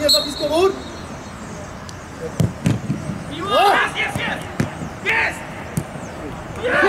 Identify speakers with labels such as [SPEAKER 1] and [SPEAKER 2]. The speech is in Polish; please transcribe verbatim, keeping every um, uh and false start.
[SPEAKER 1] trochę za blisko mur.
[SPEAKER 2] Jest, jest, jest! Jest! Jest!